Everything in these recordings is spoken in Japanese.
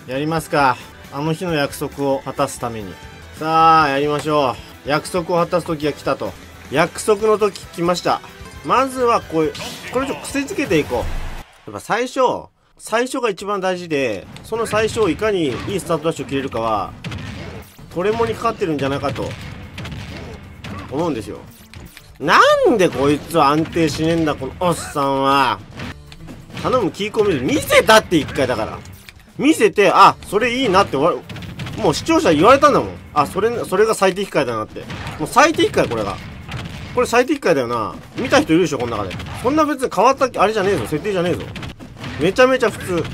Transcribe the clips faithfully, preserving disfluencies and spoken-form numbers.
やりますか。あの日の約束を果たすために。さあ、やりましょう。約束を果たす時が来たと。約束の時来ました。まずはこういう、これちょっと癖づけていこう。やっぱ最初、最初が一番大事で、その最初をいかにいいスタートダッシュを切れるかは、トレモにかかってるんじゃないかと、思うんですよ。なんでこいつは安定しねえんだ、このおっさんは。頼む、キーコン見る。見せたって一回だから。見せて、あ、それいいなってわ、もう視聴者言われたんだもん。あ、それ、それが最適解だなって。もう最適解、これが。これ最適解だよな。見た人いるでしょ、この中で。そんな別に変わった、あれじゃねえぞ。設定じゃねえぞ。めちゃめちゃ普通。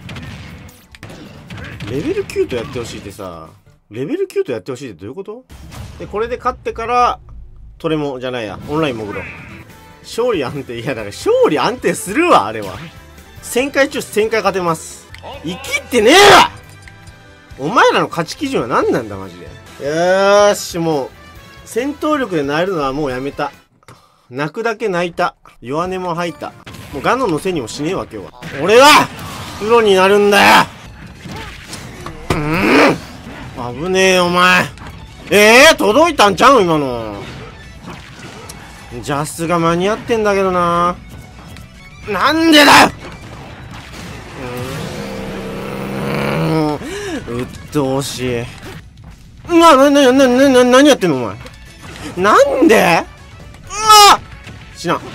レベルきゅうとやってほしいってさ、レベルきゅうとやってほしいってどういうこと？で、これで勝ってから、トレモじゃないや、オンライン潜ろう。勝利安定、いやだから勝利安定するわ、あれは。せんかい中せんかい勝てます。生きってねえわ！お前らの勝ち基準は何なんだ、マジで。よーし、もう、戦闘力で萎えるのはもうやめた。泣くだけ泣いた。弱音も吐いた。もうガノンのせいにもしねえわ、今日は。俺は、プロになるんだよ！うーん！危ねえよ、お前。ええー、届いたんちゃう今の。ジャスが間に合ってんだけどな。なんでだよ！うっとうしい。な、な、な、な、な、な、何やってんのお前。なんで？ああ！知らん。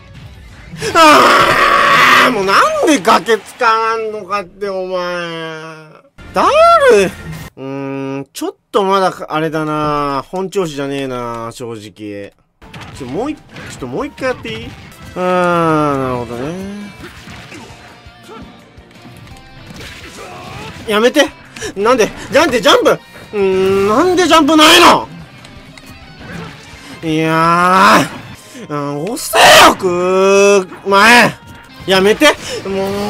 ああ！もうなんで崖つかんのかって、お前。だる！うーん、ちょっとまだ、あれだな。本調子じゃねえな、正直。ちょ、もう一、ちょっともう一回やっていい？あー、なるほどね。やめて！なんで、なんでジャンプ！うーん、なんでジャンプないの？いやー、うん、押せよ、くー、前！やめて！もう、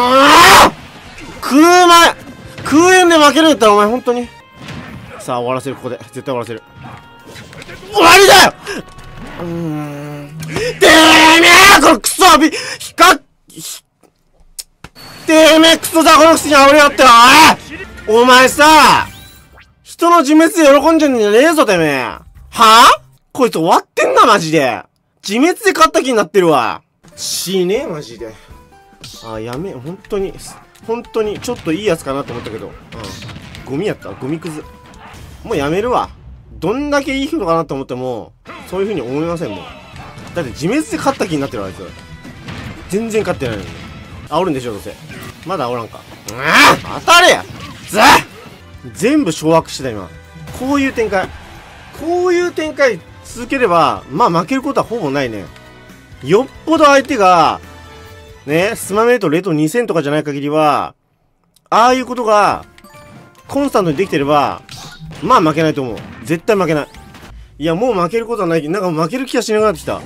空前！空円で負けるんだったらお前ほんとに。さあ、終わらせる、ここで。絶対終わらせる。終わりだよ！うーん。てめえこのクソアビ、ひか、ひ、てめえクソザコのくせに煽りやってよ、おい！お前さ、人の自滅で喜んじゃんじゃねえぞ、てめえ。はぁ？こいつ終わってんな、マジで。自滅で勝った気になってるわ。死ねえ、マジで。あ、やめ、ほんとに、ほんとに、ちょっといいやつかなと思ったけど。うん。ゴミやった、ゴミくず。もうやめるわ。どんだけいい人かなと思っても、そういう風に思いませんもん。だって自滅で勝った気になってるわ、あいつ。全然勝ってないのに。煽るんでしょ、どうせ。まだ煽らんか。うわ当たれやずっ全部掌握してた、今。こういう展開。こういう展開続ければ、まあ負けることはほぼないね。よっぽど相手が、ね、スマメートレートにせんとかじゃない限りは、ああいうことが、コンスタントにできてれば、まあ負けないと思う。絶対負けない。いや、もう負けることはないけど、なんか負ける気がしなくなってきた。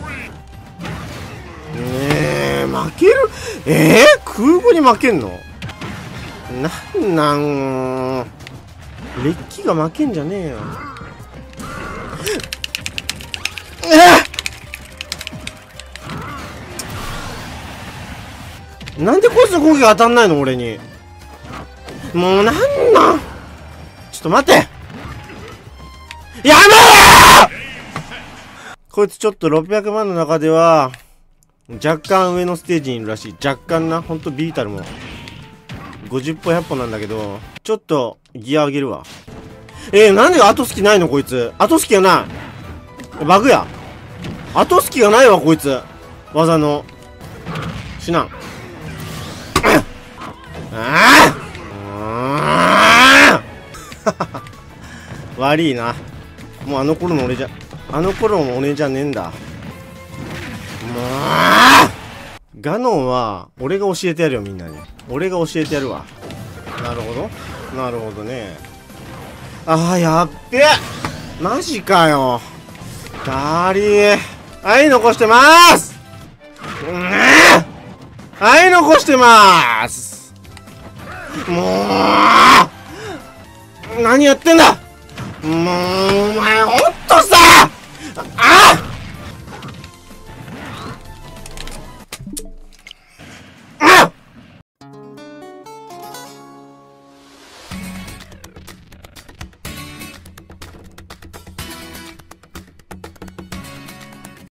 えー、負けるえー、空母に負けんのなんなんレッキが負けんじゃねえよ。えなんでこいつの攻撃当たんないの俺に。もうなんなんちょっと待ってやめろーこいつちょっとろっぴゃくまんの中では、若干上のステージにいるらしい。若干な、ほんとビータルも。ごじゅっぽひゃっぽなんだけど、ちょっとギア上げるわ。えー、なんで後スキないのこいつ。後スキがない。バグや。後スキがないわ、こいつ。技の。死なん。ああ悪いな。もうあの頃の俺じゃ、あの頃の俺じゃねえんだ。もうガノンは、俺が教えてやるよ、みんなに。俺が教えてやるわ。なるほど。なるほどね。ああ、やっべえマジかよ。だりー。はい、残してまーすうーんはい、残してまーすもう何やってんだもう、お前ほんとさあ